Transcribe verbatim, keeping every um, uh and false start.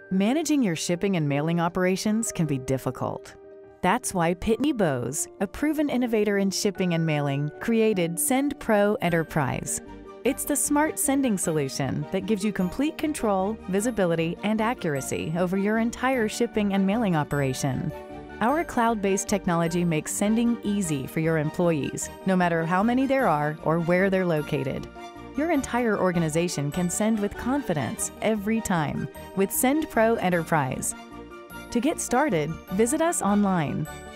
Managing your shipping and mailing operations can be difficult. That's why Pitney Bowes, a proven innovator in shipping and mailing, created SendPro Enterprise. It's the smart sending solution that gives you complete control, visibility, and accuracy over your entire shipping and mailing operation. Our cloud-based technology makes sending easy for your employees, no matter how many there are or where they're located. Your entire organization can send with confidence every time with SendPro Enterprise. To get started, visit us online